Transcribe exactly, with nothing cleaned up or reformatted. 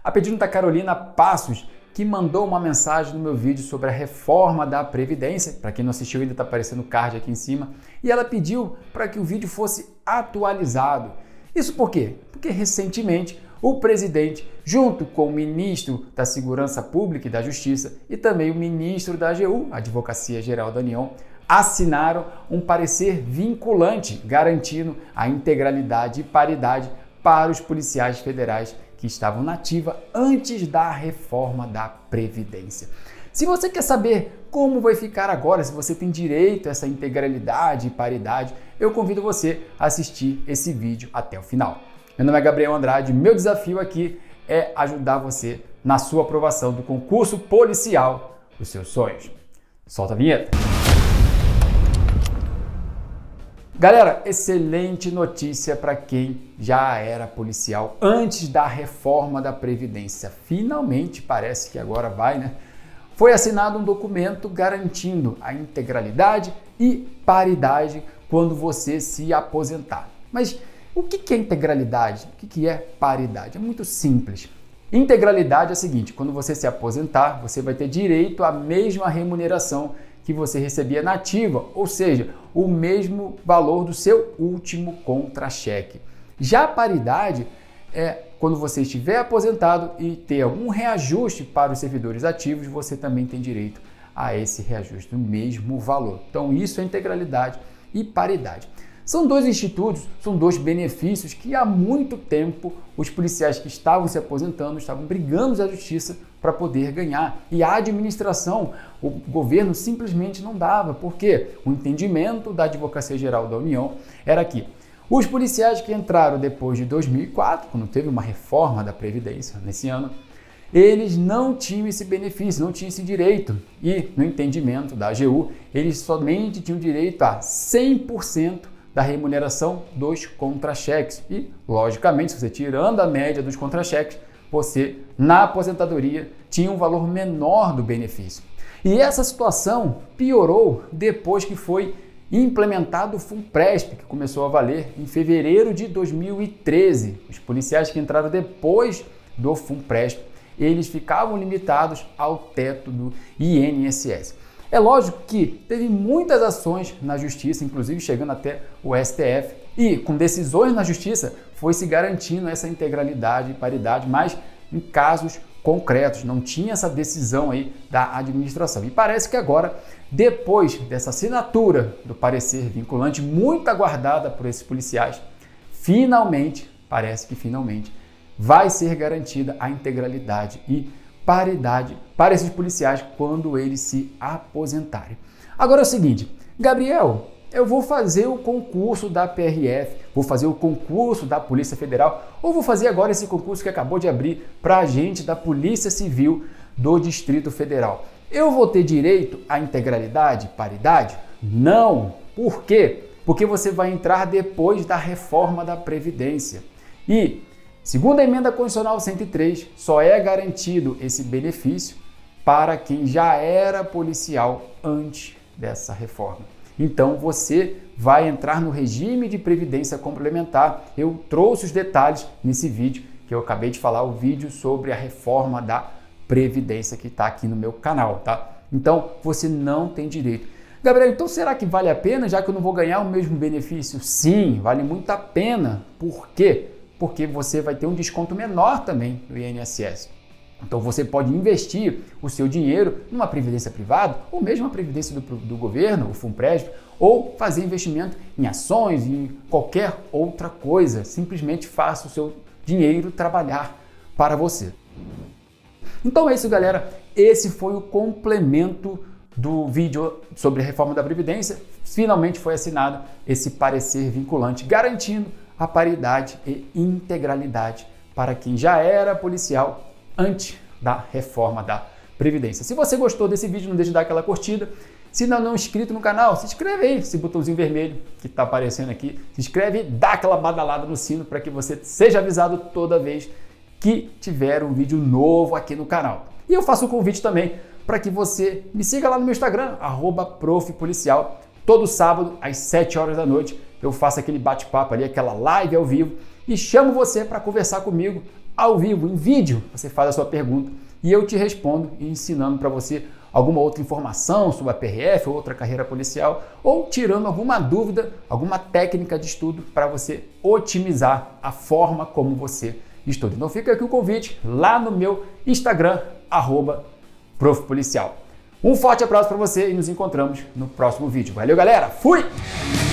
A pedido da Carolina Passos, que mandou uma mensagem no meu vídeo sobre a reforma da Previdência. Para quem não assistiu, ainda está aparecendo o card aqui em cima. E ela pediu para que o vídeo fosse atualizado. Isso por quê? Porque recentemente o presidente, junto com o ministro da Segurança Pública e da Justiça e também o ministro da A G U, Advocacia Geral da União, assinaram um parecer vinculante garantindo a integralidade e paridade para os policiais federais que estavam na ativa antes da reforma da Previdência. Se você quer saber como vai ficar agora, se você tem direito a essa integralidade e paridade, eu convido você a assistir esse vídeo até o final. Meu nome é Gabriel Andrade, meu desafio aqui é ajudar você na sua aprovação do concurso policial dos seus sonhos. Solta a vinheta! Galera, excelente notícia para quem já era policial antes da reforma da Previdência. Finalmente, parece que agora vai, né? Foi assinado um documento garantindo a integralidade e paridade quando você se aposentar. Mas o que é integralidade? O que é paridade? É muito simples. Integralidade é o seguinte: quando você se aposentar, você vai ter direito à mesma remuneração que você recebia na ativa, ou seja, o mesmo valor do seu último contra-cheque. Já a paridade é quando você estiver aposentado e ter algum reajuste para os servidores ativos, você também tem direito a esse reajuste do mesmo valor. Então isso é integralidade e paridade. São dois institutos, são dois benefícios que há muito tempo os policiais que estavam se aposentando estavam brigando à justiça para poder ganhar. E a administração, o governo simplesmente não dava, porque o entendimento da Advocacia Geral da União era que os policiais que entraram depois de dois mil e quatro, quando teve uma reforma da Previdência nesse ano, eles não tinham esse benefício, não tinham esse direito. E no entendimento da A G U, eles somente tinham direito a cem por cento da remuneração dos contra-cheques. E, logicamente, se você tirando a média dos contra-cheques, você, na aposentadoria, tinha um valor menor do benefício. E essa situação piorou depois que foi implementado o FUNPRESP, que começou a valer em fevereiro de dois mil e treze. Os policiais que entraram depois do FUNPRESP, eles ficavam limitados ao teto do I N S S. É lógico que teve muitas ações na justiça, inclusive chegando até o S T F, e com decisões na justiça foi se garantindo essa integralidade e paridade, mas em casos concretos, não tinha essa decisão aí da administração. E parece que agora, depois dessa assinatura do parecer vinculante, muito aguardada por esses policiais, finalmente, parece que finalmente, vai ser garantida a integralidade e paridade para esses policiais quando eles se aposentarem. Agora é o seguinte, Gabriel, eu vou fazer o concurso da P R F, vou fazer o concurso da Polícia Federal, ou vou fazer agora esse concurso que acabou de abrir para agente da Polícia Civil do Distrito Federal. Eu vou ter direito à integralidade, paridade? Não. Por quê? Porque você vai entrar depois da reforma da Previdência. E segundo a emenda constitucional cento e três, só é garantido esse benefício para quem já era policial antes dessa reforma. Então você vai entrar no regime de previdência complementar. Eu trouxe os detalhes nesse vídeo que eu acabei de falar, o vídeo sobre a reforma da Previdência que está aqui no meu canal, tá? Então você não tem direito. Gabriel, então será que vale a pena, já que eu não vou ganhar o mesmo benefício? Sim, vale muito a pena. Por quê? Porque você vai ter um desconto menor também no I N S S. Então você pode investir o seu dinheiro numa previdência privada ou mesmo uma previdência do, do governo, o FUNPRESP, ou fazer investimento em ações, em qualquer outra coisa. Simplesmente faça o seu dinheiro trabalhar para você. Então é isso, galera. Esse foi o complemento do vídeo sobre a reforma da Previdência. Finalmente foi assinado esse parecer vinculante, garantindo a paridade e integralidade para quem já era policial antes da reforma da Previdência. Se você gostou desse vídeo, não deixe de dar aquela curtida. Se ainda não é inscrito no canal, se inscreve aí, esse botãozinho vermelho que está aparecendo aqui. Se inscreve e dá aquela badalada no sino para que você seja avisado toda vez que tiver um vídeo novo aqui no canal. E eu faço o convite também para que você me siga lá no meu Instagram, arroba profpolicial. Todo sábado, às sete horas da noite, eu faço aquele bate-papo ali, aquela live ao vivo e chamo você para conversar comigo ao vivo, em vídeo. Você faz a sua pergunta e eu te respondo, ensinando para você alguma outra informação sobre a P R F ou outra carreira policial, ou tirando alguma dúvida, alguma técnica de estudo para você otimizar a forma como você estuda. Então fica aqui o convite lá no meu Instagram, arroba Prof Policial. Um forte abraço para você e nos encontramos no próximo vídeo. Valeu, galera! Fui!